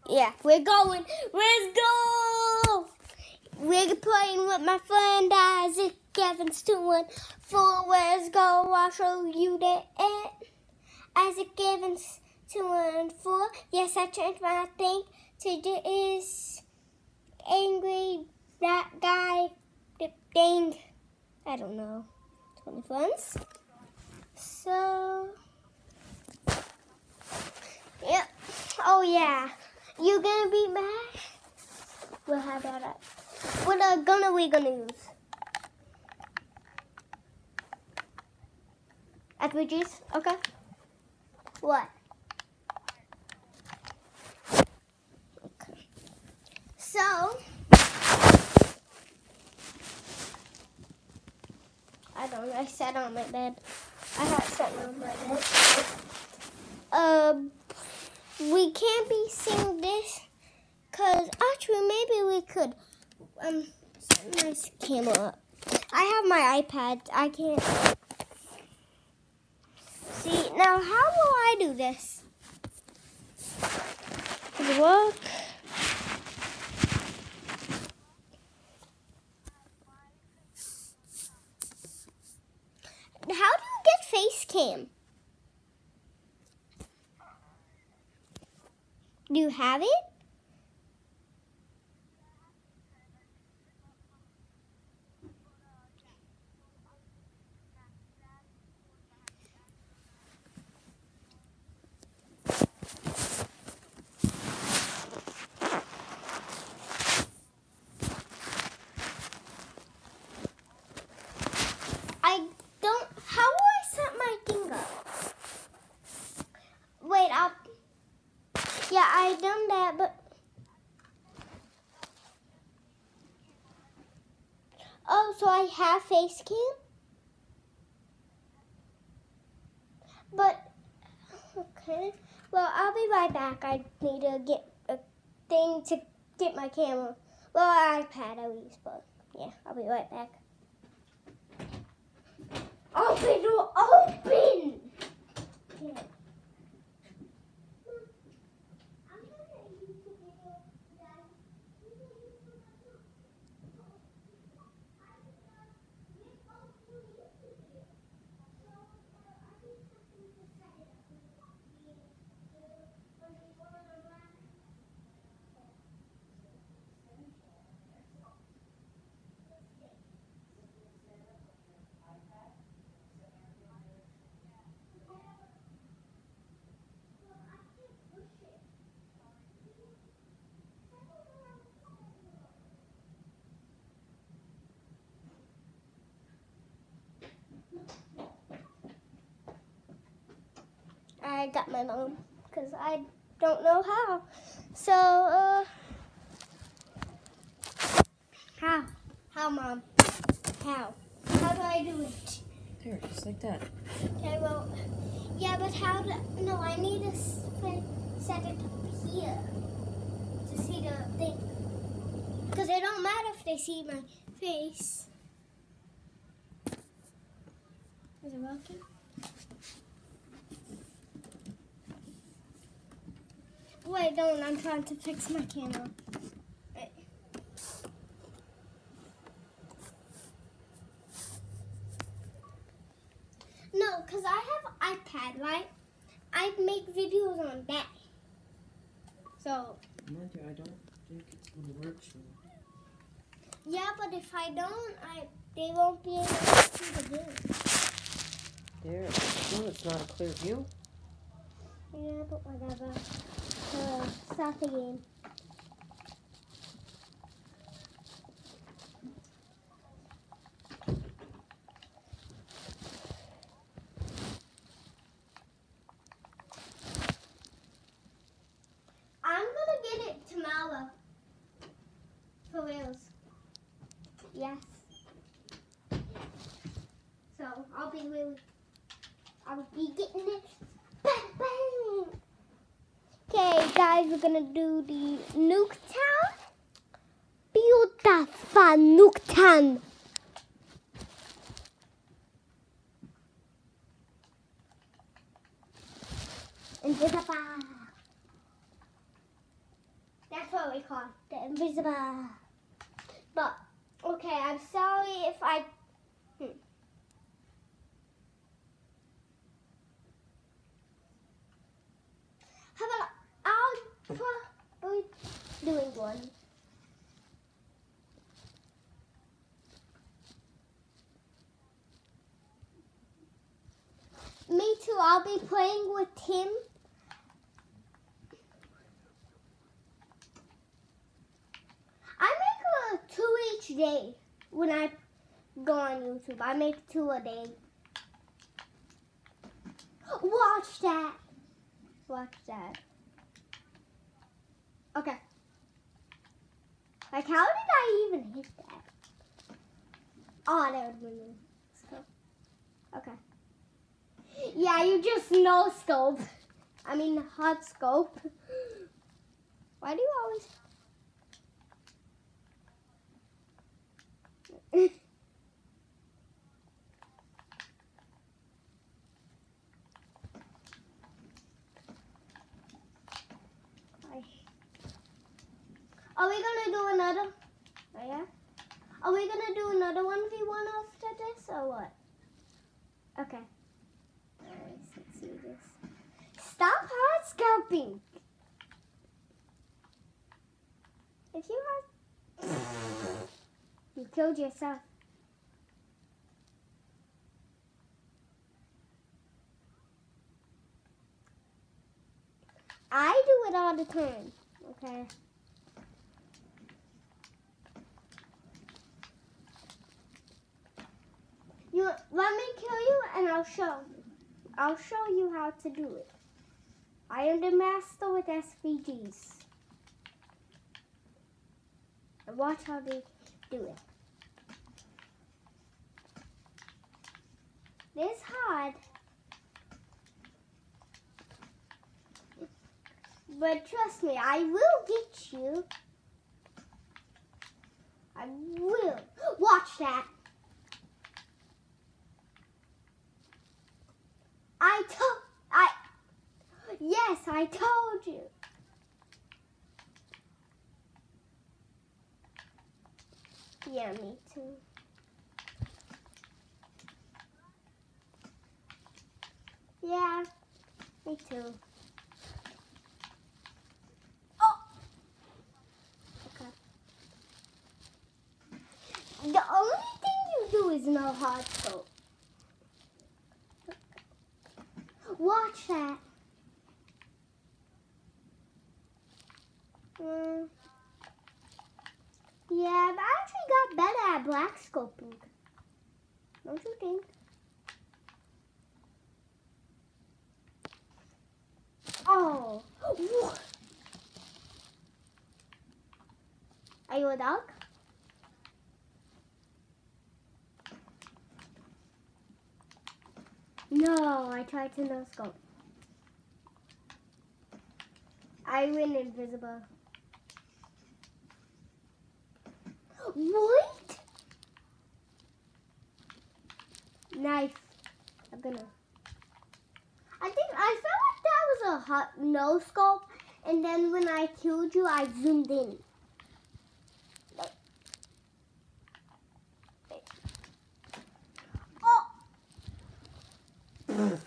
Yeah, we're going. Let's go. We're playing with my friend Isaac Evans 214. Let's go. I'll show you the end. Isaac Evans 214. Yes, I changed my thing to this angry that guy thing. I don't know. 20 friends. So, yep. Oh yeah. You gonna be mad? Well, how about that? What gun are we gonna use? RPGs? Okay. What? Okay. So, I don't know. I sat on my bed. I had something on my bed. We can't be seeing this, cause actually maybe we could. Set my camera up. I have my iPad. I can't see. Now, how will I do this? Does it work? How do you get face cam? Do you have it? I don't. How will I set my thing up? Wait, yeah, I done that, but. Oh, so I have face cam? But, okay. Well, I'll be right back. I need to get a thing to get my camera. Well, iPad I'll use, but yeah, I'll be right back. Open door, open! Yeah. I got my mom because I don't know how. So, how? How, Mom? How? How do I do it? There, just like that. Okay, well, yeah, but how do, no, I need to set it up here to see the thing. Because it don't matter if they see my face. Is it working? Wait, don't, I'm trying to fix my camera. Wait. No, because I have iPad, right? I make videos on that. So. Mother, I don't think it's going to work. So. Yeah, but if I don't, they won't be able to see the game. There, still it's not a clear view. Yeah, but whatever. Start the game. I'm gonna get it tomorrow. For reals. Yes. So I'll be getting it. Bang bang. Okay, guys, we're gonna do the Nuketown. Beautiful Nuketown. And beautiful. That's what we call the invisible. But, okay, I'm sorry if I... How about I'll probably doing one. Me too, I'll be playing with Tim. I make a 2 each day when I go on YouTube. I make 2 a day. Watch that. Watch that. Okay. Like, how did I even hit that? Oh, there would be no. Okay. Yeah, you just no scope. I mean, hot scope. Why do you always... Are we gonna do another? Oh, yeah? Are we gonna do another 1v1 after this or what? Okay. Alright, let's see this. Stop hard scalping. If you have... You killed yourself. I do it all the time. Okay. You let me kill you and I'll show you how to do it. I am the master with SVGs. And watch how they do it. It's hard. But trust me, I will get you. I will. Watch that. Yes, I told you. Yeah, me too. Yeah, me too. Oh! Okay. The only thing you do is no hard scope. Watch that. Yeah, I've actually got better at black scoping. Don't you think? Oh. Are you a dog? No, I tried to no scope. I win invisible. What? Knife. I'm gonna. I felt like that was a hot no scope, and then when I killed you, I zoomed in. Oh.